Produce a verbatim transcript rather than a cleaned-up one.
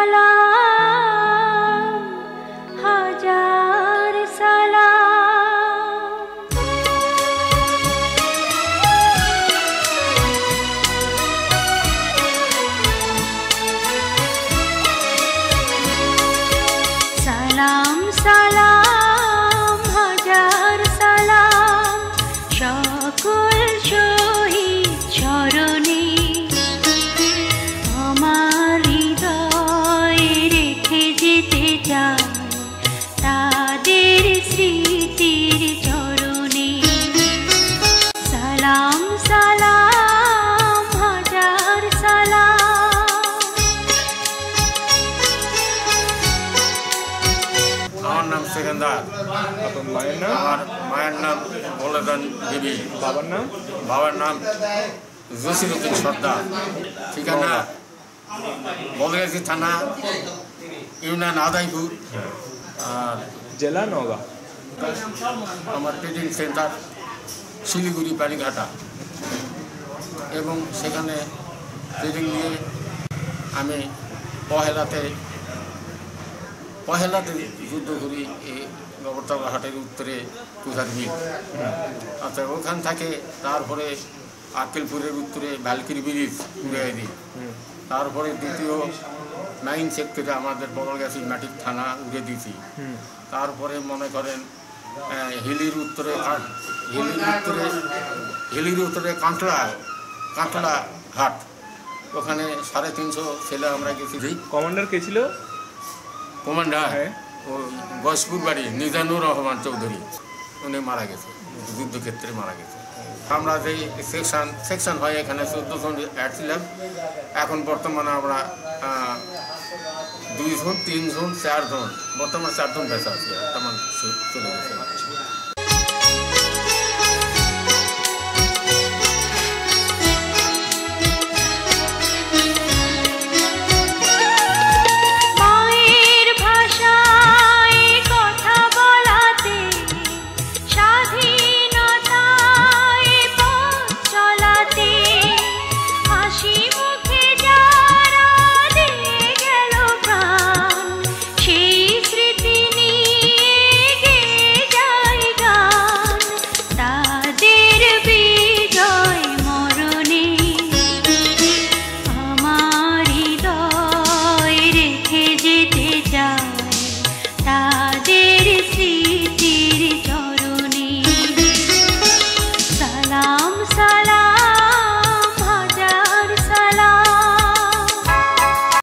সালাম হাজার সালাম সালাম সালাম হাজার সালাম সকল শহীদ চরণে আমার হৃদয়ে রেখে যেতে চাই তাদের স্মৃতির চরণে সালাম সালাম হাজার সালাম। আমার নাম সেকেন্দার। আপনার মায়ের নাম? আমার মায়ের নাম বলেদান দেবী। বাবার নাম? বাবার নাম জসিরুদ্দিন সর্দার। ঠিকানা বলগাছি থানা, ইউনিয়ন আদাইপুর। আর জেলা নওগাঁ। আমার ট্রেনিং সেন্টার শিলিগুড়ি পানিঘাটা, এবং সেখানে ট্রেনিং নিয়ে আমি পহেলাতে পহেলাতে যুদ্ধ করি এই গবরতলা হাটের উত্তরে কুঠার মিল। আচ্ছা, ওখান থেকে তারপরে আকেলপুরের উত্তরে ভালকিরি ব্রিজ উড়ে দিই। তারপরে দ্বিতীয় নাইন সেক্টরে আমাদের বগলগাছি মাটির থানা উড়ে দিয়েছি। তারপরে মনে করেন হিলির উত্তরে হিলির উত্তরে হিলির উত্তরে কাঁকড়া কাঁকড়া হাট, ওখানে সাড়ে তিনশো ছেলে আমরা গেছি। কমান্ডার কে ছিল? কমান্ডার ও গসপুর বাড়ি নিজানুর রহমান চৌধুরী, উনি মারা গেছে, যুদ্ধক্ষেত্রে মারা গেছে। আমরা যেই সেকশন সেকশন হয় এখানে চোদ্দো জন অ্যাড ছিলাম। এখন বর্তমানে আমরা দুইজন তিনজন চারজন, বর্তমানে চারজন বেঁচে আছি, তেমন চলে গেছে।